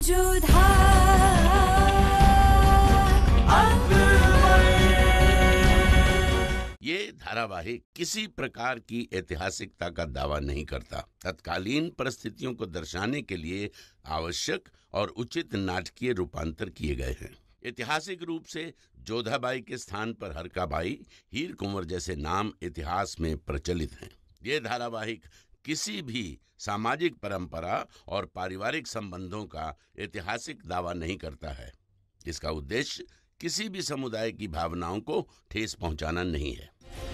ये धारावाहिक किसी प्रकार की ऐतिहासिकता का दावा नहीं करता। तत्कालीन परिस्थितियों को दर्शाने के लिए आवश्यक और उचित नाटकीय रूपांतर किए गए हैं। ऐतिहासिक रूप से जोधाबाई के स्थान पर हरकाबाई, हीर कुंवर जैसे नाम इतिहास में प्रचलित हैं। ये धारावाहिक किसी भी सामाजिक परंपरा और पारिवारिक संबंधों का ऐतिहासिक दावा नहीं करता है। इसका उद्देश्य किसी भी समुदाय की भावनाओं को ठेस पहुंचाना नहीं है।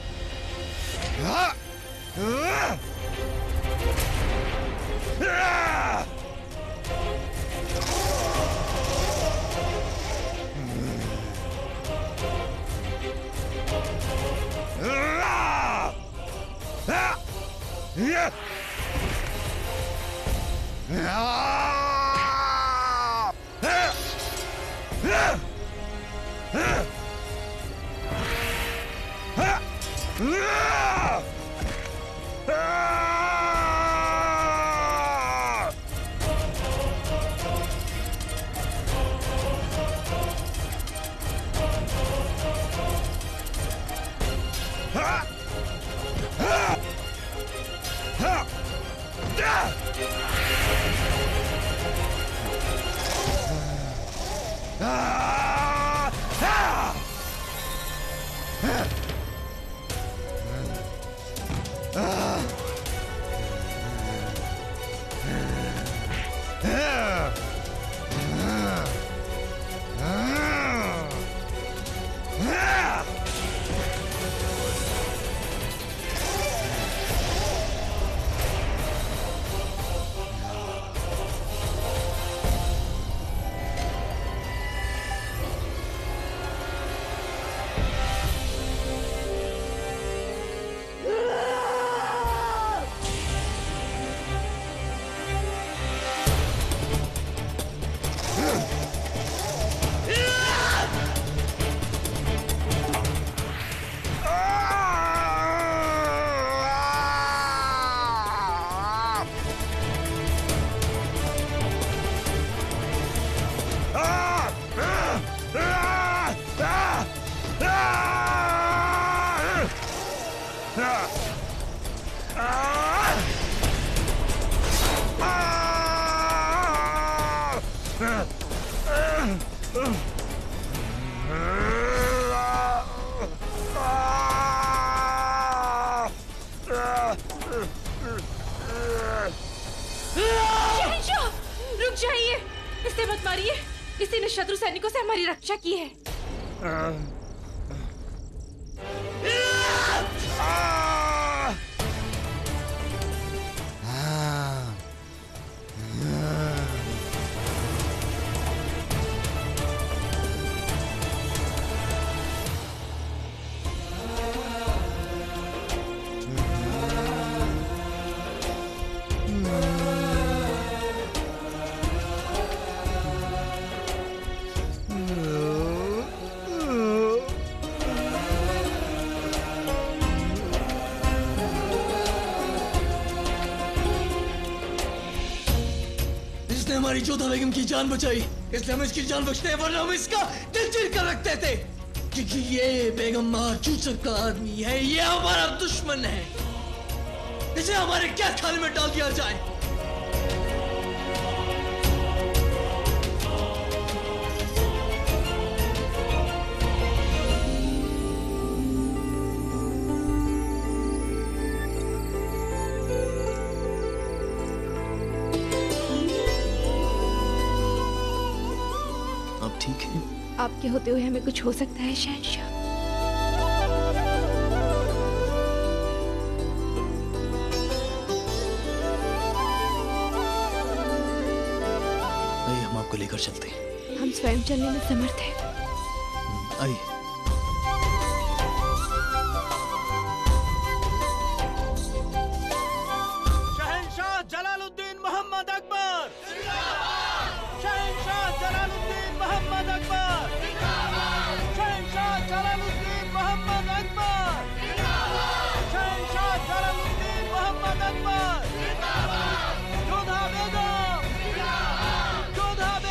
रुक जाइए, इसे मत मारिए। इसी ने शत्रु सैनिकों से हमारी रक्षा की है। हमारी जोधा बेगम की जान बचाई, इसलिए हम इसकी जान बचते हैं, वरना हम इसका दिल चीर कर रखते थे। क्योंकि ये बेगम मार चूचक का आदमी है, ये हमारा दुश्मन है। इसे हमारे कैद खाने में डाल दिया जाए। ठीक है? आपके होते हुए हमें कुछ हो सकता है शहंशाह? आइए हम आपको लेकर चलते हैं। हम स्वयं चलने में समर्थ हैं। आइए। शहंशाह जलालुद्दीन मोहम्मद अकबर। शहंशाह जलालुद्दीन मोहम्मद अकबर। शहंशाह जलालुद्दीन मोहम्मद अकबर। शहंशाह जलालुद्दीन मोहम्मद अकबर। जोधा बेगम। जोधा बेगम।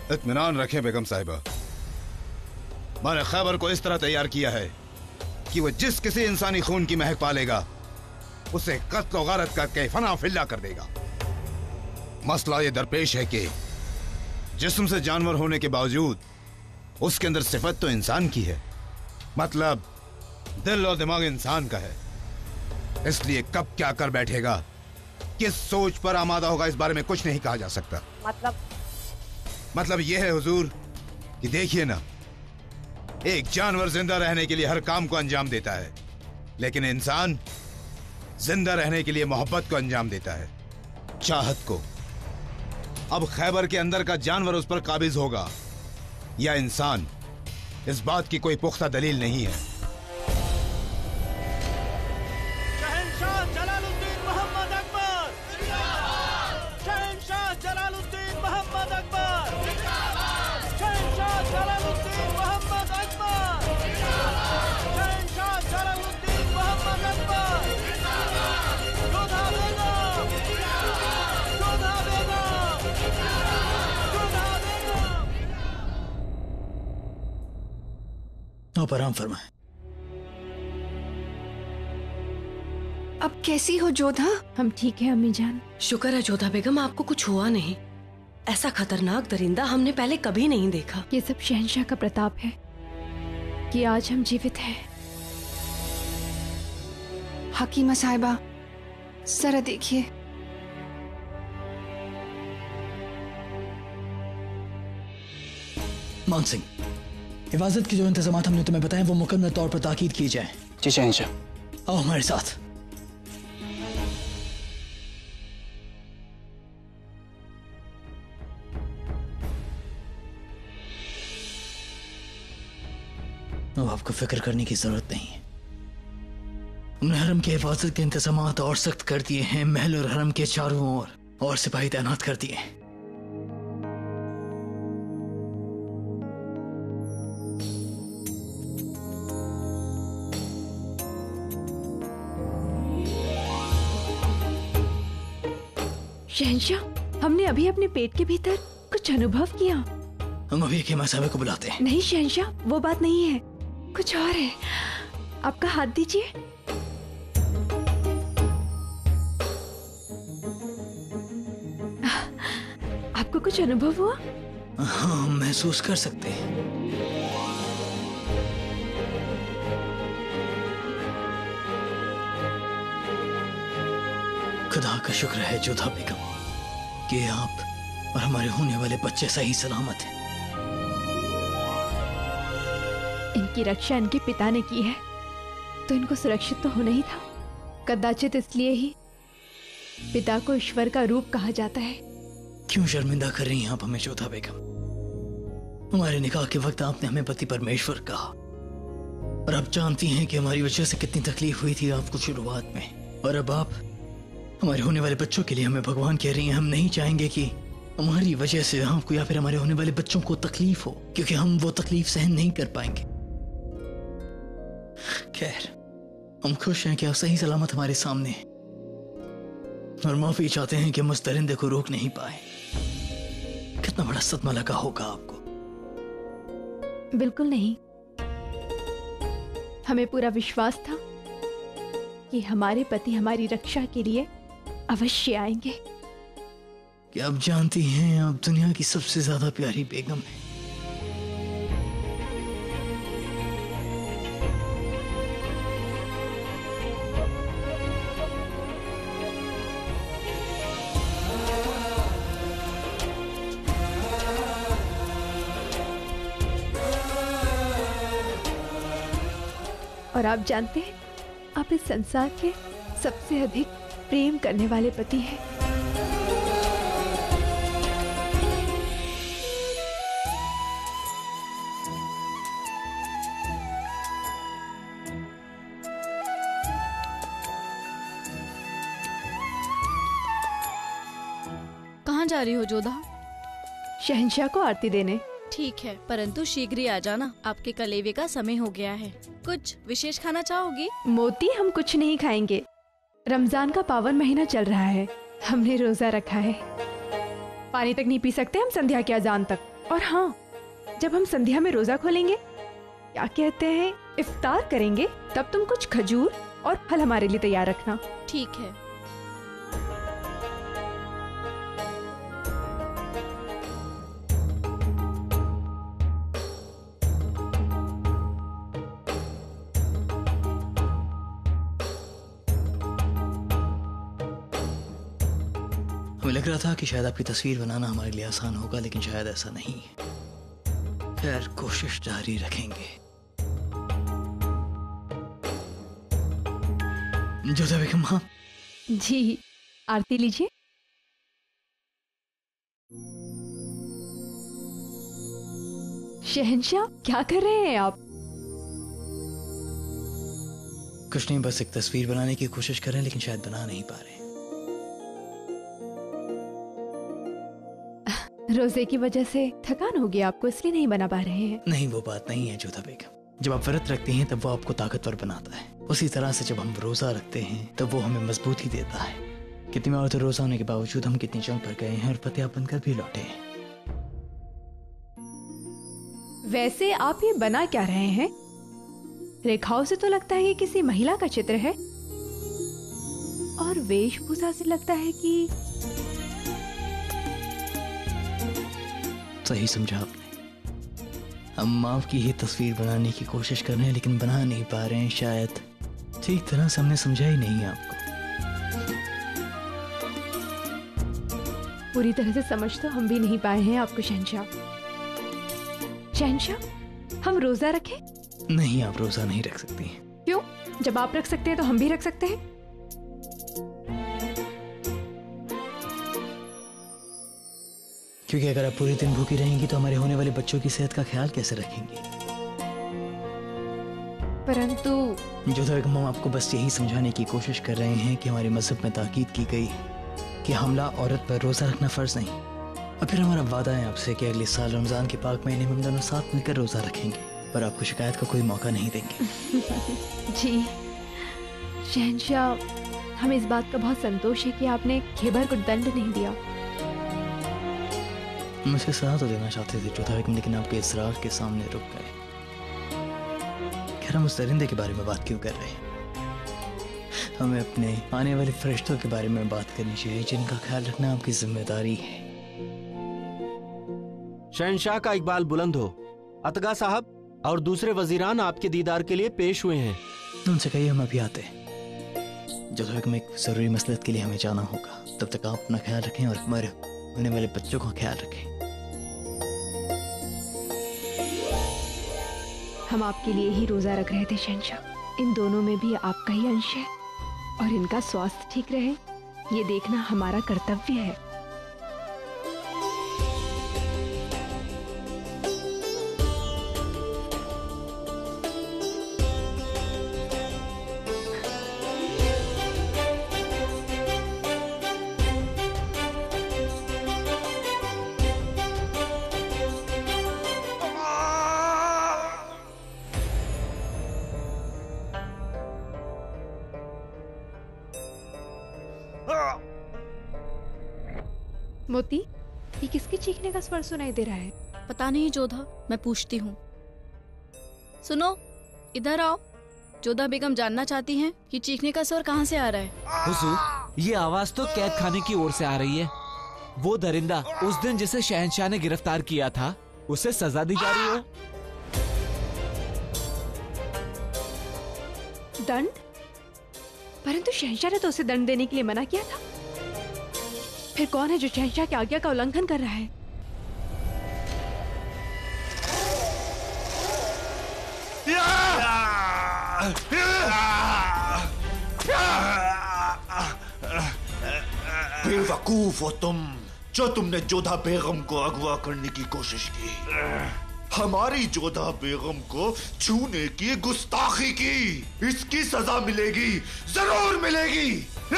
इत्मीनान रखें बेगम साहिबा, मैंने खैबर को इस तरह तैयार किया है कि वो जिस किसी इंसानी खून की महक पालेगा उसे कत्ल और गारत करके फना फिल्ला कर देगा। मसला ये दरपेश है कि जिस्म से जानवर होने के बावजूद उसके अंदर सिफत तो इंसान की है, मतलब दिल और दिमाग इंसान का है। इसलिए कब क्या कर बैठेगा, किस सोच पर आमादा होगा, इस बारे में कुछ नहीं कहा जा सकता। मतलब यह है हुजूर कि देखिए ना, एक जानवर जिंदा रहने के लिए हर काम को अंजाम देता है, लेकिन इंसान जिंदा रहने के लिए मोहब्बत को अंजाम देता है, चाहत को। अब खैबर के अंदर का जानवर उस पर काबिज होगा या इंसान, इस बात की कोई पुख्ता दलील नहीं है। शहंशाह जलालुद्दीन मोहम्मद अकबर, शहंशाह जलालुद्दीन मोहम्मद अकबर, शहंशाह जलालुद्दीन मोहम्मद अकबर, शहंशाह जलालुद्दीन मोहम्मद अकबर। जोधा बेगम, जोधा बेगम, जोधा बेगम। आप आराम फरमाएं। अब कैसी हो जोधा? हम ठीक है अम्मी जान। शुक्र है जोधा बेगम, आपको कुछ हुआ नहीं। ऐसा खतरनाक दरिंदा हमने पहले कभी नहीं देखा। ये सब शहंशाह का प्रताप है कि आज हम जीवित हैं। हकीमा साहिबा, जरा देखिए। मान सिंह, हिफाजत के जो इंतजामात हमने तुम्हें बताए वो मुकम्मल तौर पर ताकीद की जाए। जी शहंशाह। आओ हमारे साथ। अब आपको फिक्र करने की जरूरत नहीं है। हमने हरम के हिफाजत के इंतजामात और सख्त कर दिए हैं। महल और हरम के चारों ओर और सिपाही तैनात कर दिए हैं। शहंशाह, हमने अभी अपने पेट के भीतर कुछ अनुभव किया। हम अभी हकीमा साहिबा को बुलाते हैं। नहीं शहंशाह, वो बात नहीं है, कुछ और है। आपका हाथ दीजिए। आपको कुछ अनुभव हुआ? हाँ, हम महसूस कर सकते हैं। खुदा का शुक्र है जोधा बेगम कि आप और हमारे होने वाले बच्चे सही सलामत हैं। इनकी रक्षा इनके पिता ने की है तो इनको सुरक्षित तो होना ही था। कदाचित इसलिए ही पिता को ईश्वर का रूप कहा जाता है। क्यों शर्मिंदा कर रही हैं आप हमें जोधा बेगम? हमारे निकाह के वक्त आपने हमें पति परमेश्वर कहा और आप जानती हैं कि हमारी वजह से कितनी तकलीफ हुई थी आपको शुरुआत में। और अब आप हमारे होने वाले बच्चों के लिए हमें भगवान कह रही हैं। हम नहीं चाहेंगे कि हमारी वजह से आपको या फिर हमारे होने वाले बच्चों को तकलीफ हो, क्योंकि हम वो तकलीफ सहन नहीं कर पाएंगे। खैर, हम खुश हैं कि आप सही सलामत हमारे सामने हैं और माफी चाहते हैं कि हम उस दरिंदे को रोक नहीं पाए। कितना बड़ा सदमा लगा होगा आपको। बिल्कुल नहीं, हमें पूरा विश्वास था कि हमारे पति हमारी रक्षा के लिए अवश्य आएंगे। क्या आप जानती हैं आप दुनिया की सबसे ज्यादा प्यारी बेगम हैं। और आप जानते हैं, आप इस संसार के सबसे अधिक प्रेम करने वाले पति हैं। कहाँ जा रही हो जोधा? शहंशाह को आरती देने। ठीक है, परंतु शीघ्र ही आ जाना, आपके कलेवे का समय हो गया है। कुछ विशेष खाना चाहोगी? मोती, हम कुछ नहीं खाएंगे। रमजान का पावन महीना चल रहा है, हमने रोजा रखा है। पानी तक नहीं पी सकते हम संध्या के अजान तक। और हाँ, जब हम संध्या में रोजा खोलेंगे, क्या कहते हैं, इफ्तार करेंगे, तब तुम कुछ खजूर और फल हमारे लिए तैयार रखना। ठीक है। हमें लग रहा था कि शायद आपकी तस्वीर बनाना हमारे लिए आसान होगा, लेकिन शायद ऐसा नहीं है। खैर, कोशिश जारी रखेंगे। जोधा बेगम, हाँ जी, आरती लीजिए। शहंशाह, क्या कर रहे हैं आप? कुछ नहीं, बस एक तस्वीर बनाने की कोशिश कर रहे हैं, लेकिन शायद बना नहीं पा रहे। रोजे की वजह से थकान हो गई आपको, इसलिए नहीं बना पा रहे हैं? नहीं, वो बात नहीं है जोधा बेगम। जब आप व्रत रखते हैं तब वो आपको ताकतवर बनाता है। उसी तरह से जब हम रोजा रखते हैं तब वो हमें मजबूती देता है। कितनी बार तो रोजा होने के बावजूद हम कितनी जंग पर गए हैं और फतेह बनकर भी लौटे हैं। वैसे आप ये बना क्या रहे हैं? रेखाओं से तो लगता है कि किसी महिला का चित्र है, और वेशभूषा से लगता है कि सही समझा आपने। हम आपकी ही तस्वीर बनाने की कोशिश कर रहे हैं, लेकिन बना नहीं पा रहे हैं। शायद ठीक तरह से हमने समझा ही नहीं आपको। पूरी तरह से समझ तो हम भी नहीं पाए हैं आपको शहंशाह। शहंशाह, हम रोजा रखें? नहीं, आप रोजा नहीं रख सकती। क्यों? जब आप रख सकते हैं तो हम भी रख सकते हैं। क्योंकि अगर आप पूरे दिन भूखी रहेंगी तो हमारे होने वाले बच्चों की सेहत का ख्याल कैसे रखेंगी? परंतु जोधा बेगम, हम आपको बस यही समझाने की कोशिश कर रहे हैं कि हमारे मजहब में ताकीद की गई कि हमला औरत पर रोजा रखना फर्ज नहीं। और फिर हमारा वादा है आपसे कि अगले साल रमजान के पाक महीने में हम दोनों साथ मिलकर रोजा रखेंगे, पर आपको शिकायत का कोई मौका नहीं देंगे। जी शहंशाह, हमें इस बात का बहुत संतोष है कि आपने खेबर को दंड नहीं दिया। मुझे सलाह तो देना चाहते थे जोधा बेगम, लेकिन आपके इसरार के सामने रुक गए। खैर, हम उस दरिंदे के बारे में बात क्यों कर रहे हैं? हमें अपने आने वाले फरिश्तों के बारे में बात करनी चाहिए, जिनका ख्याल रखना आपकी जिम्मेदारी है। शहंशाह का इकबाल बुलंद हो। अतगा साहब और दूसरे वजीरान आपके दीदार के लिए पेश हुए हैं। उनसे कहिए हम अभी आते हैं। जोधा बेगम, एक जरूरी मसलहत के लिए हमें जाना होगा। तब तक आप अपना ख्याल रखें और हमारे होने वाले बच्चों का ख्याल रखें। हम आपके लिए ही रोजा रख रहे थे शहंशाह। इन दोनों में भी आपका ही अंश है, और इनका स्वास्थ्य ठीक रहे, ये देखना हमारा कर्तव्य है। मोती, ये किसके चीखने का स्वर सुनाई दे रहा है? पता नहीं जोधा, मैं पूछती हूँ। सुनो, इधर आओ। जोधा बेगम जानना चाहती हैं कि चीखने का स्वर कहाँ से आ रहा है। हुजूर, ये आवाज तो कैद खाने की ओर से आ रही है। वो दरिंदा उस दिन जिसे शहंशाह ने गिरफ्तार किया था, उसे सजा दी जा रही हो। दंड? परंतु शहंशाह ने तो उसे दंड देने के लिए मना किया था। फिर कौन है जो शहंशाह की आज्ञा का उल्लंघन कर रहा है? बेवकूफ हो तुम, जो तुमने जोधा बेगम को अगवा करने की कोशिश की। हमारी जोधा बेगम को छूने की गुस्ताखी की, इसकी सजा मिलेगी, जरूर मिलेगी।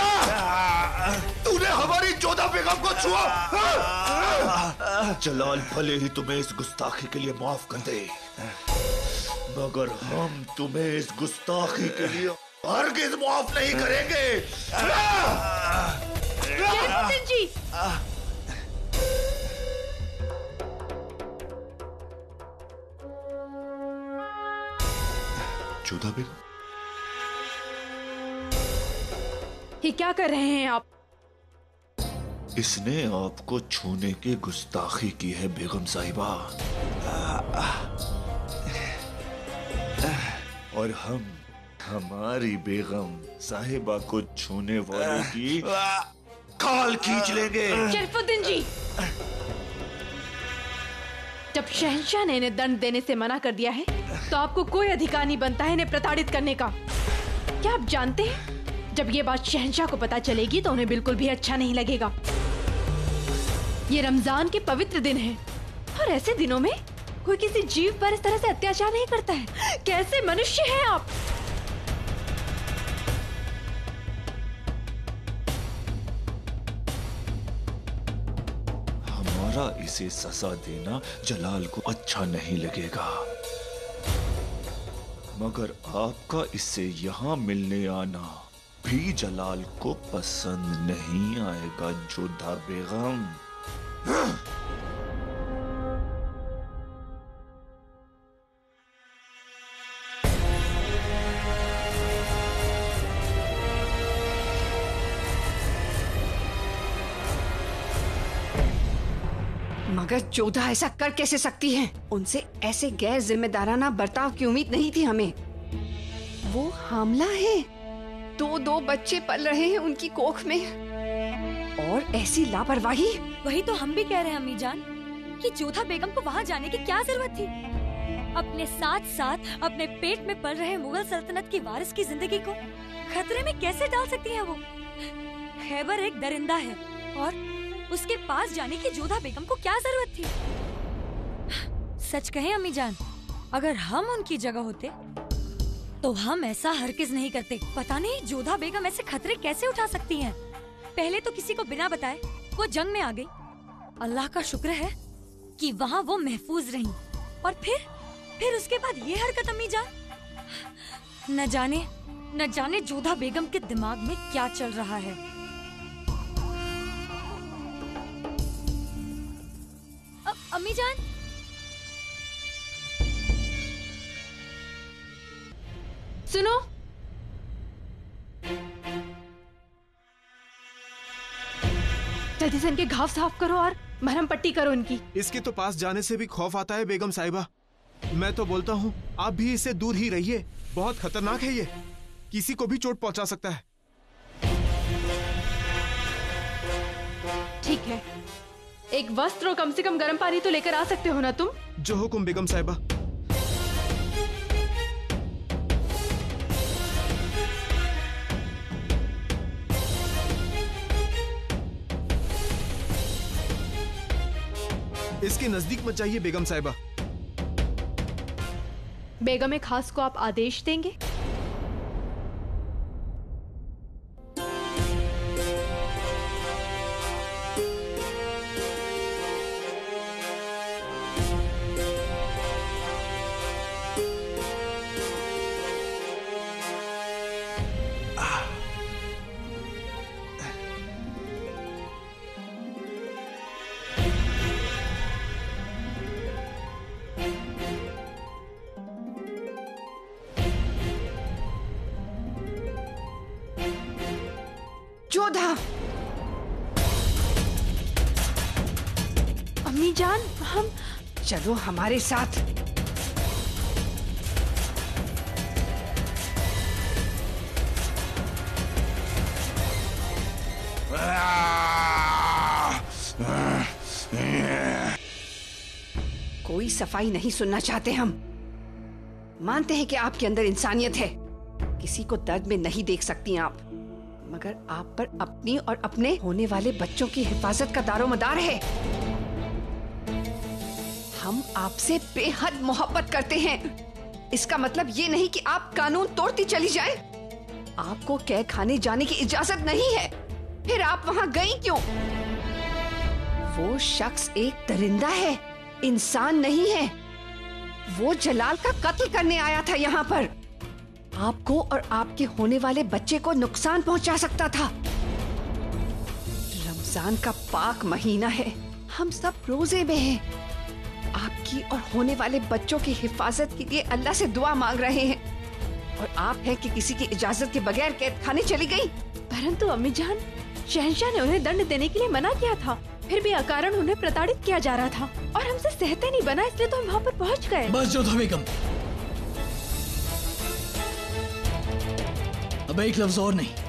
तूने हमारी जोधा बेगम को छुआ। जलाल भले ही तुम्हें इस गुस्ताखी के लिए माफ कर दे, मगर हम तुम्हें इस गुस्ताखी के लिए हरगिज माफ नहीं करेंगे। जी। जोधा बेगम, ये क्या कर रहे हैं आप? इसने आपको छूने की गुस्ताखी की है बेगम साहिबा, और हम हमारी बेगम साहिबा को छूने वाले की खाल खींच लेंगे। शरीफुद्दीन जी, जब शहंशाह ने इन्हें दंड देने से मना कर दिया है तो आपको कोई अधिकार नहीं बनता है इन्हें प्रताड़ित करने का। क्या आप जानते हैं, जब ये बात शहंशाह को पता चलेगी तो उन्हें बिल्कुल भी अच्छा नहीं लगेगा। ये रमजान के पवित्र दिन है और ऐसे दिनों में कोई किसी जीव पर इस तरह से अत्याचार नहीं करता है। कैसे मनुष्य हैं आप? हमारा इसे सजा देना जलाल को अच्छा नहीं लगेगा, मगर आपका इससे यहाँ मिलने आना भी जलाल को पसंद नहीं आएगा जोधा बेगम। मगर जोधा ऐसा कर कैसे सकती है? उनसे ऐसे गैर जिम्मेदाराना बर्ताव की उम्मीद नहीं थी हमें। वो हामला है, दो बच्चे पल रहे हैं उनकी कोख में, और ऐसी लापरवाही। वही तो हम भी कह रहे हैं अम्मी जान कि जोधा बेगम को वहाँ जाने की क्या जरूरत थी। अपने साथ साथ अपने पेट में पल रहे मुगल सल्तनत की वारिस की जिंदगी को खतरे में कैसे डाल सकती है वो? खैबर एक दरिंदा है और उसके पास जाने की जोधा बेगम को क्या जरूरत थी? सच कहें अम्मी जान, अगर हम उनकी जगह होते तो हम ऐसा हरगिज नहीं करते। पता नहीं जोधा बेगम ऐसे खतरे कैसे उठा सकती हैं। पहले तो किसी को बिना बताए वो जंग में आ गई। अल्लाह का शुक्र है कि वहाँ वो महफूज रहीं। और फिर उसके बाद ये हरकत अम्मी जान। न जाने जोधा बेगम के दिमाग में क्या चल रहा है। अम्मी जान, सुनो, जल्दी से इनके घाव साफ करो और मरहम पट्टी करो इनकी। इसके तो पास जाने से भी खौफ आता है बेगम साहिबा। मैं तो बोलता हूँ आप भी इससे दूर ही रहिए, बहुत खतरनाक है ये, किसी को भी चोट पहुंचा सकता है। ठीक है, एक वस्त्र और कम से कम गर्म पानी तो लेकर आ सकते हो ना तुम? जो हुक्म बेगम साहिबा। इसके नजदीक मत जाइए बेगम साहिबा। बेगम खास को आप आदेश देंगे? जोधा! अम्मी जान, हम चलो हमारे साथ। कोई सफाई नहीं सुनना चाहते हम। मानते हैं कि आपके अंदर इंसानियत है, किसी को दर्द में नहीं देख सकती आप, मगर आप पर अपनी और अपने होने वाले बच्चों की हिफाजत का दारोमदार है। हम आपसे बेहद मोहब्बत करते हैं। इसका मतलब ये नहीं कि आप कानून तोड़ती चली जाएं। आपको कैद खाने जाने की इजाजत नहीं है, फिर आप वहां गई क्यों? वो शख्स एक दरिंदा है, इंसान नहीं है। वो जलाल का कत्ल करने आया था यहाँ पर। आपको और आपके होने वाले बच्चे को नुकसान पहुंचा सकता था। रमजान का पाक महीना है, हम सब रोजे में हैं। आपकी और होने वाले बच्चों की हिफाजत के लिए अल्लाह से दुआ मांग रहे हैं। और आप हैं कि किसी की इजाजत के बगैर कैद खाने चली गई। परंतु अम्मी जान, शहंशाह ने उन्हें दंड देने के लिए मना किया था, फिर भी अकारण उन्हें प्रताड़ित किया जा रहा था और हमसे सहते नहीं बना, इसलिए तो हम वहाँ पर पहुँच गए। बस जोधा बेगम, अब एक लफ्ज और नहीं।